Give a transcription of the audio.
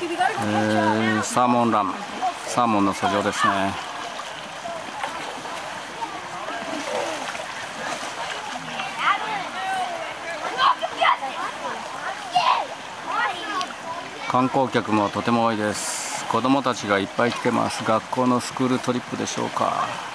サーモンラン、サーモンの遡上ですね。観光客もとても多いです。子どもたちがいっぱい来てます。学校のスクールトリップでしょうか。